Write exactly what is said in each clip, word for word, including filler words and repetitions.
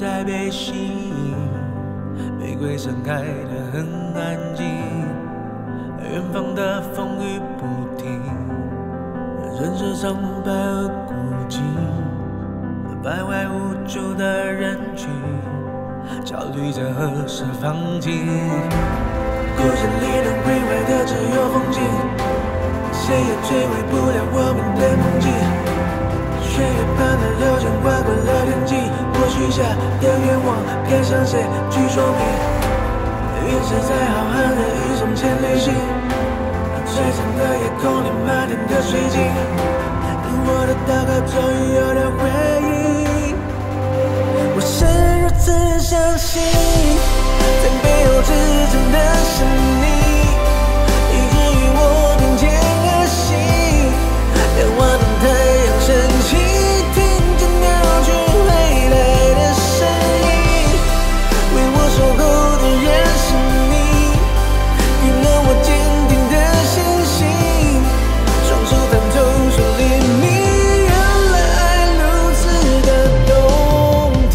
再被吸引，玫瑰盛开得很安静，远方的风雨不停，人生苍白而孤寂，徘徊无助的人群，焦虑着何时放弃。故事里能毁坏的只有风景，谁也摧毁不了我们的梦境。血液般的流淌划过了天际，我许下的愿望该向谁去说明？陨石在浩瀚的宇宙间旅行，璀璨的夜空里满天的水晶，我的祷告终于有了回应。我是如此相信，在背后支撑的是你，以至于我并肩而行，仰望当太阳升起，听见鸟群回来的声音，为我守候的人是你，给了我坚定的信心，双手探透说黎明，原来爱如此的动听。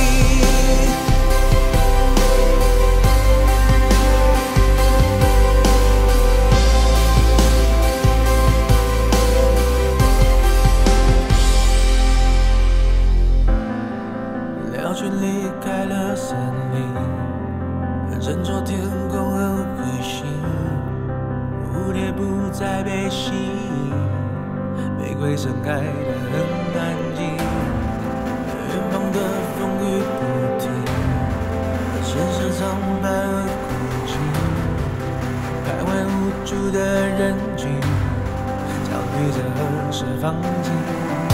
鸟群离开了森林，振作天空和彗星，蝴蝶不再被吸引，玫瑰盛开得很安静，远方的风雨不停，城市苍白而孤寂，徘徊无助的人群，焦虑着何时放弃。